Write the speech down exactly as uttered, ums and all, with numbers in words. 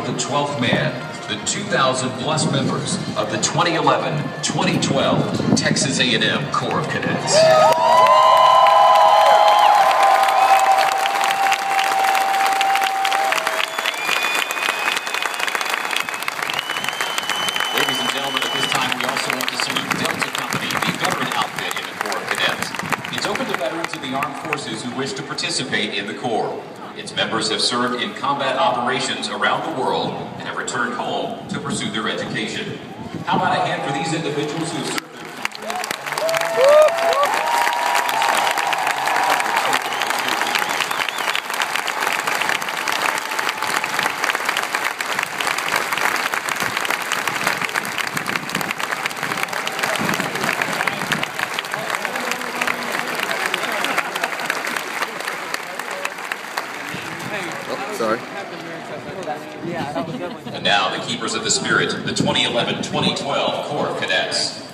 the twelfth man, the two thousand plus members of the twenty eleven twenty twelve Texas A and M Corps of Cadets. Ladies and gentlemen, at this time we also want to salute Delta Company, the veteran outfit in the Corps of Cadets. It's open to veterans of the armed forces who wish to participate in the Corps. Its members have served in combat operations around the world and have returned home to pursue their education. How about a hand for these individuals who have served their Oh, sorry. And now the keepers of the spirit, the twenty eleven twenty twelve Corps of Cadets.